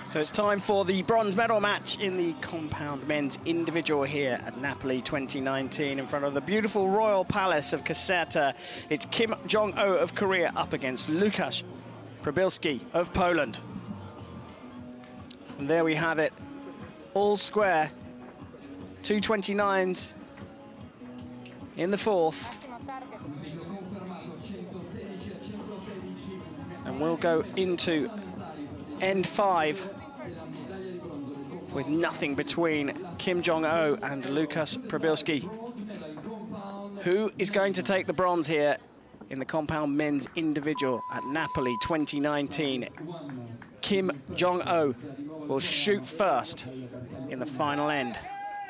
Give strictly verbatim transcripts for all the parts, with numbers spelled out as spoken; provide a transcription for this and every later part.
So it's time for the bronze medal match in the compound men's individual here at Napoli twenty nineteen in front of the beautiful Royal Palace of Caserta. It's Kim Jong-oh of Korea up against Łukasz Przybylski of Poland. And there we have it, all square, two twenty-nines in the fourth. And we'll go into end five with nothing between Kim Jong-oh and Łukasz Przybylski. Who is going to take the bronze here in the compound men's individual at Napoli twenty nineteen? Kim Jong-oh will shoot first in the final end.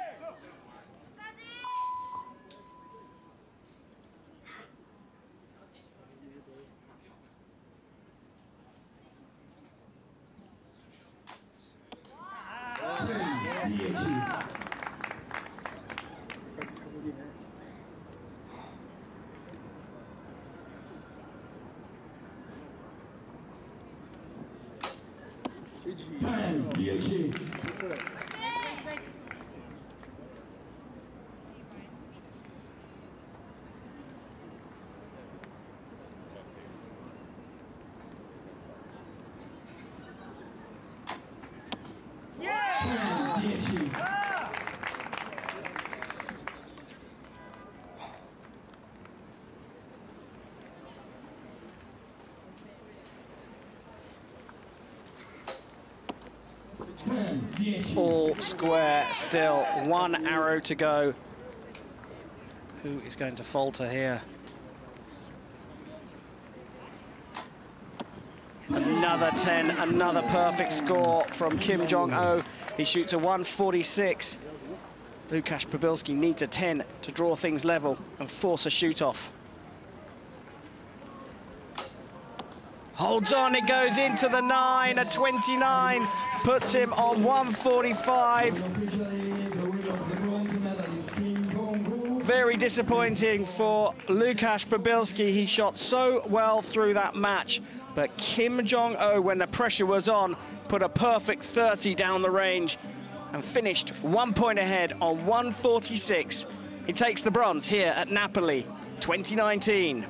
All square still, one arrow to go. Who is going to falter here? Another ten, another perfect score from Kim Jong-oh. He shoots a one forty-six. Łukasz Przybylski needs a ten to draw things level and force a shoot-off. Holds on, it goes into the nine, a twenty-nine, puts him on one forty-five. Very disappointing for Łukasz Przybylski. He shot so well through that match, but Kim Jong-oh, when the pressure was on, put a perfect thirty down the range and finished one point ahead on one forty-six. He takes the bronze here at Napoli twenty nineteen.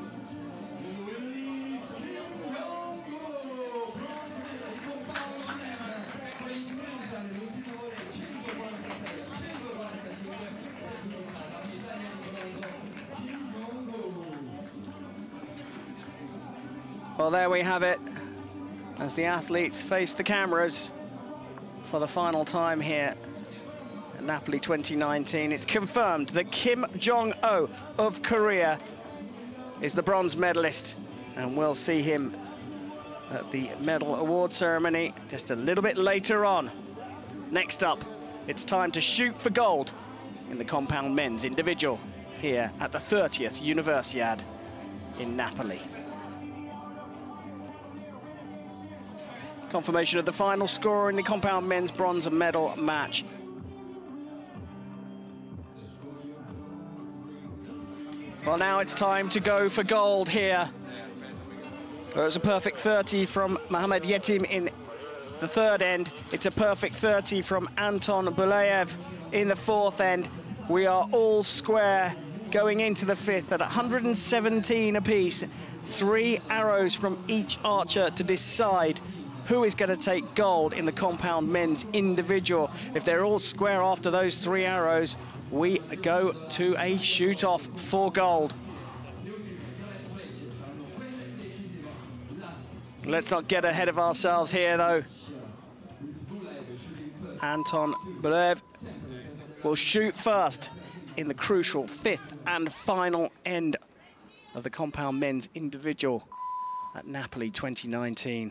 Well, there we have it, as the athletes face the cameras for the final time here at Napoli twenty nineteen. It's confirmed that Kim Jong-oh of Korea is the bronze medalist, and we'll see him at the medal award ceremony just a little bit later on. Next up, it's time to shoot for gold in the compound men's individual here at the thirtieth Universiade in Napoli. Confirmation of the final score in the compound men's bronze medal match. Well, now it's time to go for gold here. There was a perfect thirty from Mohamed Yetim in the third end. It's a perfect thirty from Anton Bulaev in the fourth end. We are all square going into the fifth at one hundred seventeen apiece. Three arrows from each archer to decide who is going to take gold in the compound men's individual. If they're all square after those three arrows, we go to a shoot-off for gold. Let's not get ahead of ourselves here, though. Anton Bulaev will shoot first in the crucial fifth and final end of the compound men's individual at Napoli twenty nineteen.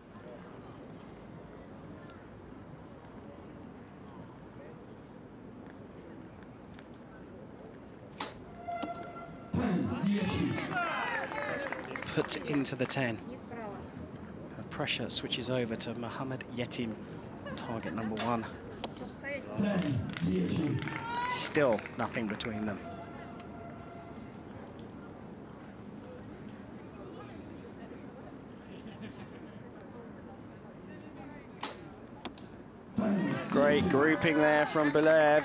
Puts it into the ten. The pressure switches over to Mohamed Yetim, target number one. Still nothing between them. Great grouping there from Belayev.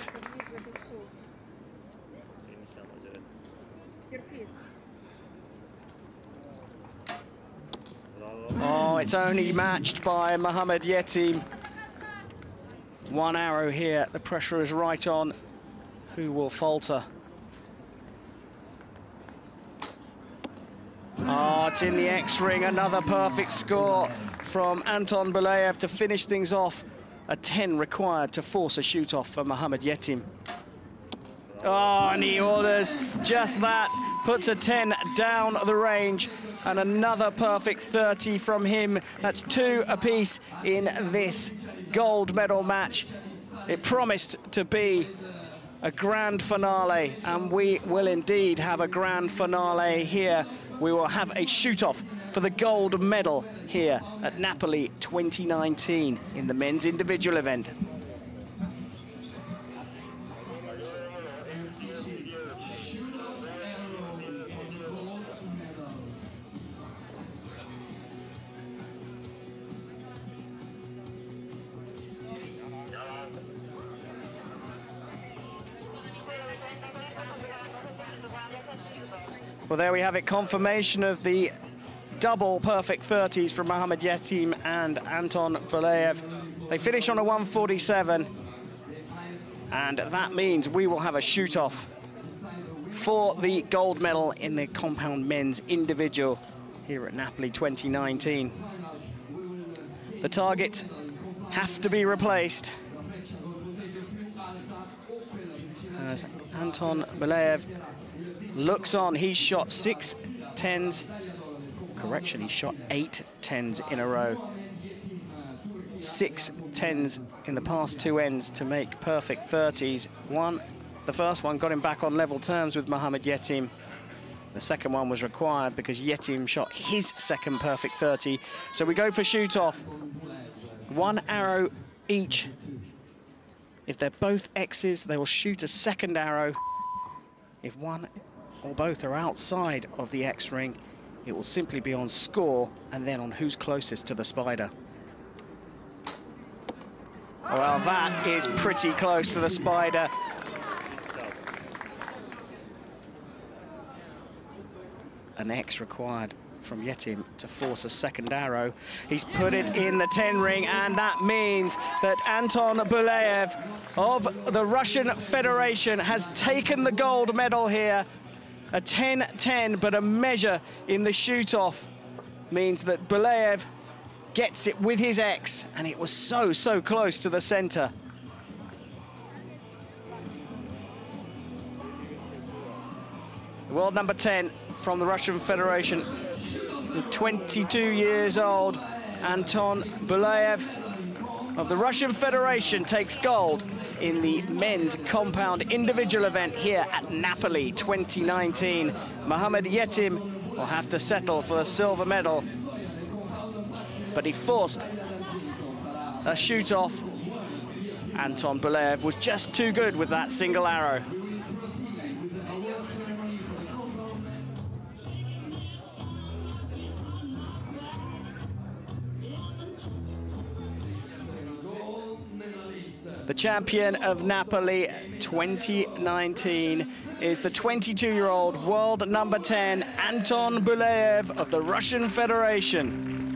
Oh, it's only matched by Mohammed Yetim. One arrow here, the pressure is right on. Who will falter? Oh, it's in the X-ring, another perfect score from Anton Belayev to finish things off. A ten required to force a shoot-off for Mohammed Yetim. Oh, and he orders just that, puts a ten down the range, and another perfect thirty from him. That's two apiece in this gold medal match. It promised to be a grand finale, and we will indeed have a grand finale here. We will have a shoot-off for the gold medal here at Napoli twenty nineteen in the men's individual event. Well, there we have it, confirmation of the double perfect thirties from Mohammed Yetim and Anton Belayev. They finish on a one forty-seven, and that means we will have a shoot-off for the gold medal in the compound men's individual here at Napoli twenty nineteen. The targets have to be replaced as Anton Belayev looks on. He's shot six tens. Correction, he shot eight tens in a row. Six tens in the past two ends to make perfect thirties. One, the first one got him back on level terms with Mohammed Yetim. The second one was required because Yetim shot his second perfect thirty. So we go for shoot-off. One arrow each. If they're both X's, they will shoot a second arrow. If one or both are outside of the X ring, it will simply be on score and then on who's closest to the spider. Well, that is pretty close to the spider. An X required from Yetim to force a second arrow. He's put it in the ten ring, and that means that Anton Belayev of the Russian Federation has taken the gold medal here. A ten ten, but a measure in the shoot-off means that Belayev gets it with his X, and it was so, so close to the center. The world number ten from the Russian Federation, twenty-two years old, Anton Belayev of the Russian Federation takes gold in the men's compound individual event here at Napoli twenty nineteen. Mohammed Yetim will have to settle for a silver medal, but he forced a shoot-off. Anton Belayev was just too good with that single arrow. The champion of Napoli twenty nineteen is the twenty-two-year-old world number ten, Anton Belayev of the Russian Federation.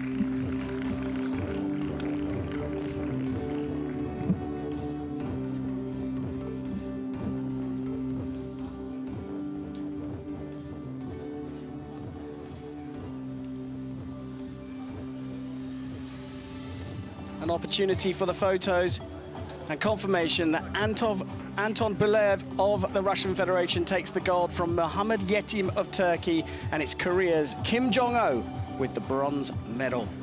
An opportunity for the photos and confirmation that Anton, Anton Belayev of the Russian Federation takes the gold from Mohammed Yetim of Turkey, and it's Korea's Kim Jong-oh with the bronze medal.